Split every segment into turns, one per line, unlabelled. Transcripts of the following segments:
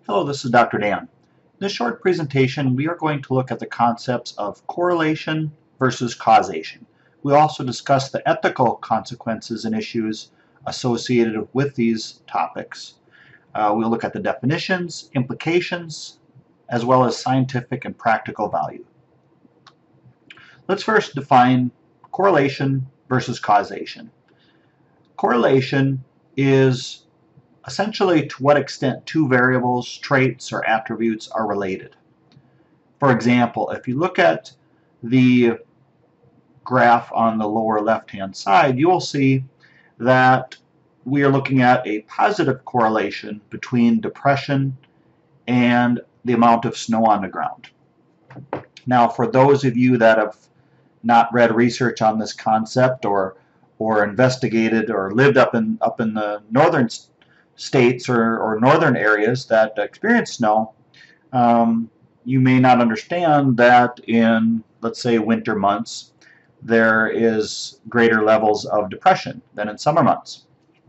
Hello, this is Dr. Dan. In this short presentation, we are going to look at the concepts of correlation versus causation. We'll also discuss the ethical consequences and issues associated with these topics. We'll look at the definitions, implications, as well as scientific and practical value. Let's first define correlation versus causation. Correlation is essentially to what extent two variables, traits, or attributes are related. For example, if you look at the graph on the lower left-hand side, you will see that we are looking at a positive correlation between depression and the amount of snow on the ground. Now, for those of you that have not read research on this concept or investigated or lived up in the northern states or northern areas that experience snow, you may not understand that in, let's say, winter months, there is greater levels of depression than in summer months.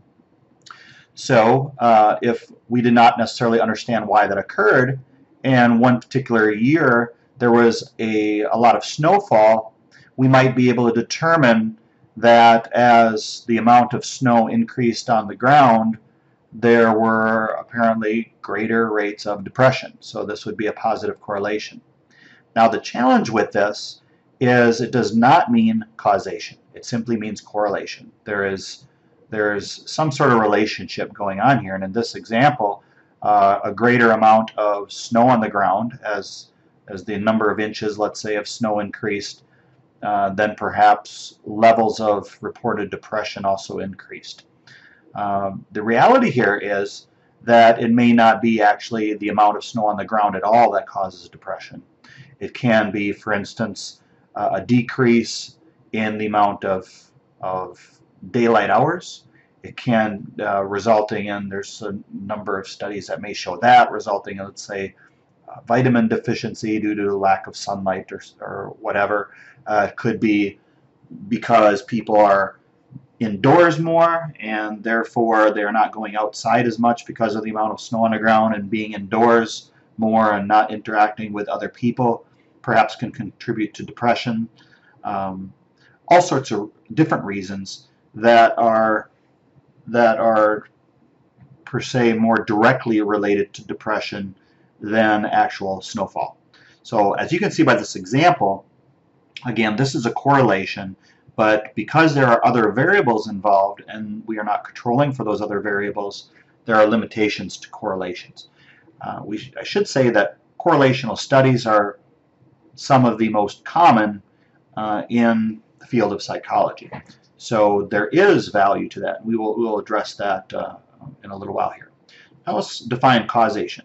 So if we did not necessarily understand why that occurred, and one particular year there was a lot of snowfall, we might be able to determine that as the amount of snow increased on the ground, there were apparently greater rates of depression. So this would be a positive correlation. Now the challenge with this is it does not mean causation. It simply means correlation. There's some sort of relationship going on here, and in this example, a greater amount of snow on the ground as the number of inches, let's say, of snow increased, then perhaps levels of reported depression also increased. The reality here is that it may not be actually the amount of snow on the ground at all that causes depression. It can be, for instance, a decrease in the amount of daylight hours. It can resulting in, there's a number of studies that may show that, resulting in, let's say, vitamin deficiency due to lack of sunlight or whatever. It could be because people are indoors more and therefore they're not going outside as much because of the amount of snow on the ground, and being indoors more and not interacting with other people perhaps can contribute to depression. All sorts of different reasons that are per se more directly related to depression than actual snowfall. So as you can see by this example, again, this is a correlation, but because there are other variables involved and we are not controlling for those other variables, there are limitations to correlations. I should say that correlational studies are some of the most common in the field of psychology. So there is value to that. We will address that in a little while here. Now let's define causation.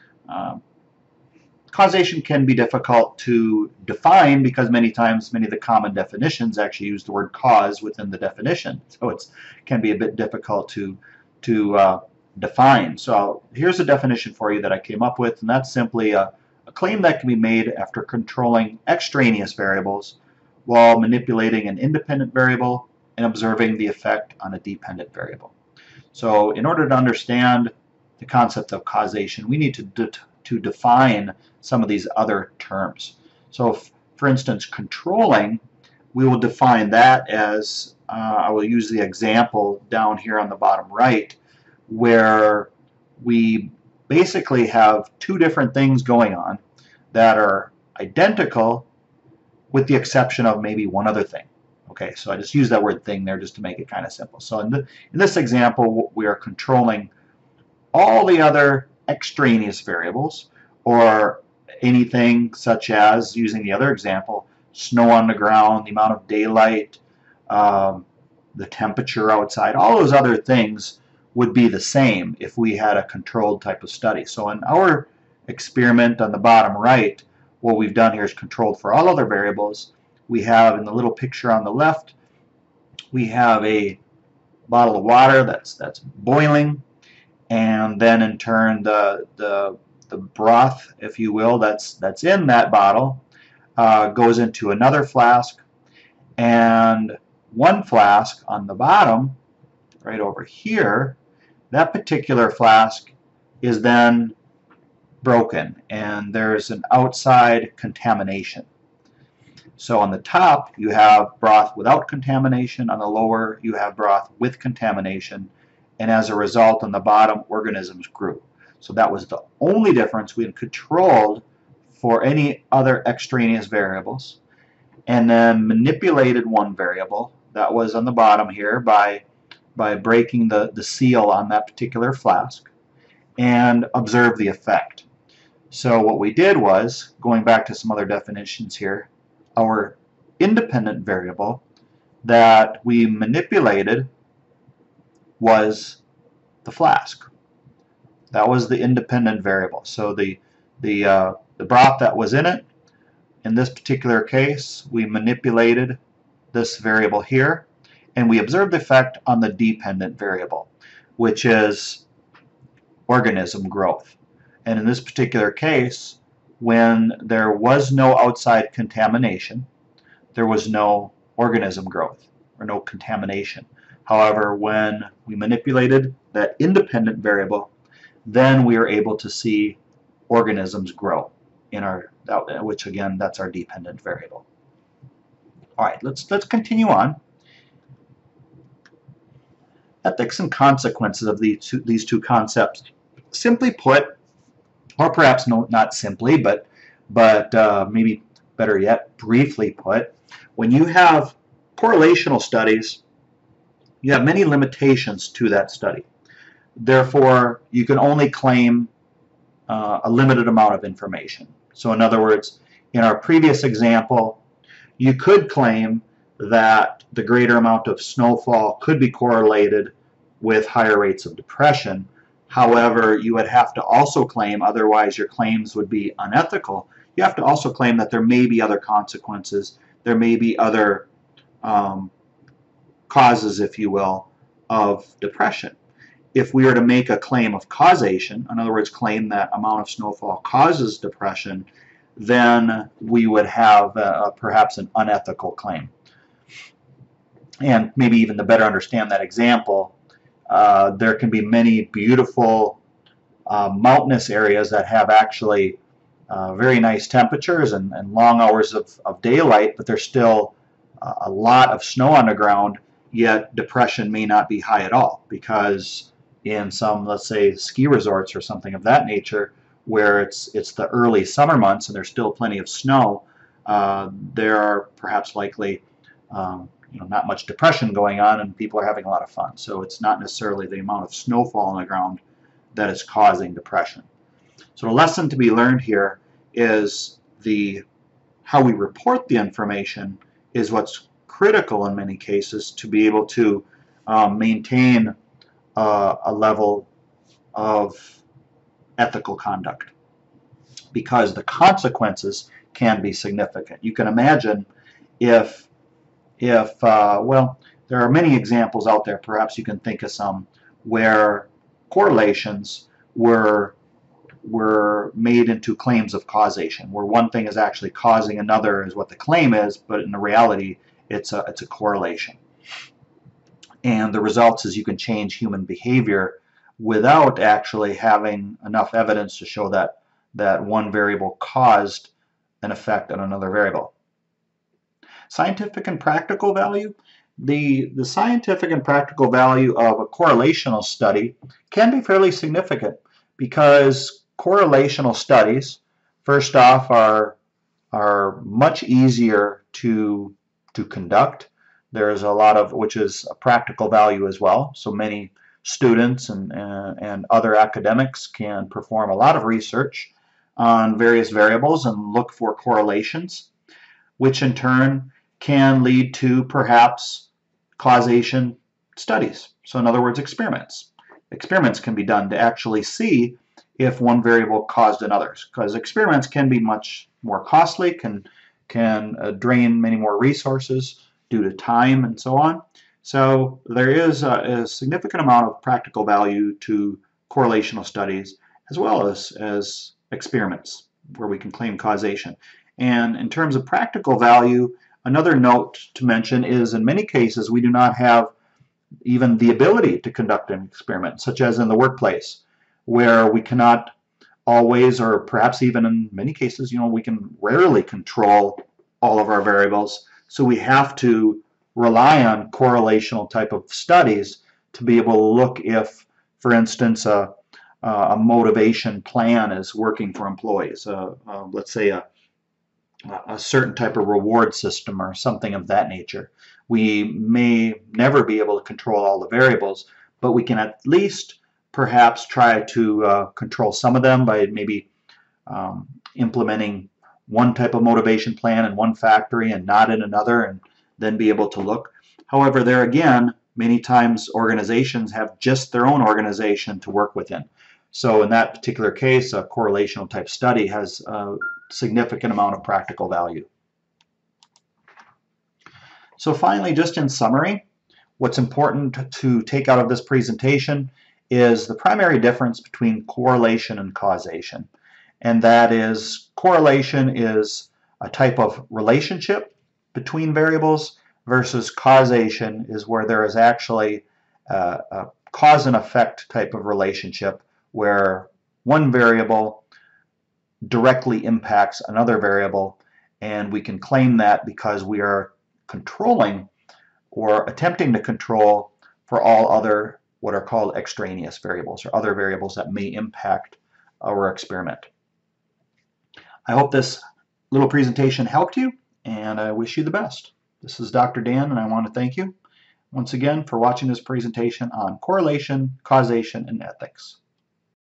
Causation can be difficult to define because many times many of the common definitions actually use the word cause within the definition. So it can be a bit difficult to define. So here's a definition for you that I came up with, and that's simply a claim that can be made after controlling extraneous variables while manipulating an independent variable and observing the effect on a dependent variable. So in order to understand the concept of causation, we need to define some of these other terms. So for instance, controlling, we will define that as, I will use the example down here on the bottom right, where we basically have two different things going on that are identical with the exception of maybe one other thing. Okay, so I just use that word thing there just to make it kind of simple. So in this example, we are controlling all the other extraneous variables, or anything such as, using the other example, snow on the ground, the amount of daylight, the temperature outside. All those other things would be the same if we had a controlled type of study. So in our experiment on the bottom right, what we've done here is controlled for all other variables. We have, in the little picture on the left, we have a bottle of water that's boiling, and then in turn the broth, if you will, that's in that bottle goes into another flask, and one flask on the bottom, right over here, that particular flask is then broken and there's an outside contamination. So on the top you have broth without contamination, on the lower you have broth with contamination, and as a result on the bottom organisms grew. So that was the only difference. We had controlled for any other extraneous variables and then manipulated one variable that was on the bottom here by breaking the seal on that particular flask and observe the effect. So what we did was, going back to some other definitions here, our independent variable that we manipulated was the flask. That was the independent variable. So the broth that was in it, in this particular case, we manipulated this variable here, and we observed the effect on the dependent variable, which is organism growth. And in this particular case, when there was no outside contamination, there was no organism growth or no contamination. However, when we manipulated that independent variable, then we are able to see organisms grow in our, which again, that's our dependent variable. All right, let's continue on. Ethics and consequences of these two concepts. Simply put, or perhaps not simply, but maybe better yet, briefly put, when you have correlational studies, you have many limitations to that study. Therefore, you can only claim a limited amount of information. So in other words, in our previous example, you could claim that the greater amount of snowfall could be correlated with higher rates of depression. However, you would have to also claim, otherwise your claims would be unethical, you have to also claim that there may be other consequences, there may be other causes, if you will, of depression. If we were to make a claim of causation, in other words, claim that amount of snowfall causes depression, then we would have perhaps an unethical claim. And maybe even to better understand that example, there can be many beautiful mountainous areas that have actually very nice temperatures and long hours of daylight, but there's still a lot of snow on the ground, yet depression may not be high at all, because in some, let's say, ski resorts or something of that nature, where it's the early summer months and there's still plenty of snow, there are perhaps likely not much depression going on and people are having a lot of fun. So it's not necessarily the amount of snowfall on the ground that is causing depression. So the lesson to be learned here is how we report the information is what's critical in many cases to be able to maintain a level of ethical conduct, because the consequences can be significant. You can imagine if well, there are many examples out there, perhaps you can think of some, where correlations were made into claims of causation, where one thing is actually causing another is what the claim is, but in the reality it's a correlation. And the results is you can change human behavior without actually having enough evidence to show that one variable caused an effect on another variable. Scientific and practical value. The scientific and practical value of a correlational study can be fairly significant, because correlational studies, first off, are much easier to conduct. There's a lot of, which is a practical value as well. So many students and other academics can perform a lot of research on various variables and look for correlations, which in turn can lead to perhaps causation studies. So in other words, experiments. Experiments can be done to actually see if one variable caused another's, because experiments can be much more costly, can drain many more resources due to time and so on. So there is a significant amount of practical value to correlational studies, as well as experiments where we can claim causation. And in terms of practical value, another note to mention is in many cases we do not have even the ability to conduct an experiment, such as in the workplace, where we cannot always, or perhaps even in many cases, we can rarely control all of our variables. So we have to rely on correlational type of studies to be able to look if, for instance, a motivation plan is working for employees. Let's say a certain type of reward system or something of that nature. We may never be able to control all the variables, but we can at least perhaps try to control some of them by maybe implementing one type of motivation plan in one factory and not in another, and then be able to look. However, there again, many times organizations have just their own organization to work within. So in that particular case, a correlational type study has a significant amount of practical value. So finally, just in summary, what's important to take out of this presentation is the primary difference between correlation and causation. And that is, correlation is a type of relationship between variables, versus causation is where there is actually a cause and effect type of relationship where one variable directly impacts another variable, and we can claim that because we are controlling or attempting to control for all other what are called extraneous variables, or other variables that may impact our experiment. I hope this little presentation helped you, and I wish you the best. This is Dr. Dan, and I want to thank you once again for watching this presentation on correlation, causation, and ethics.